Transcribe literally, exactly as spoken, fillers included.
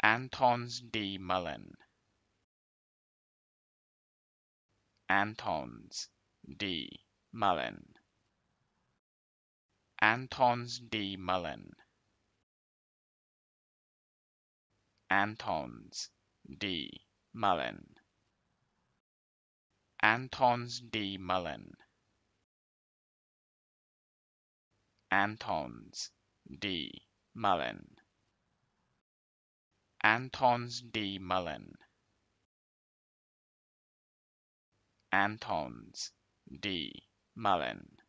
Anthones D. Mullen. Anthones D. Mullen. Anthones D. Mullen. Anthones D. Mullen. Anthones D. Mullen. Anthones D. Mullen. Anthones D. Mullen. Anthones D. Mullen.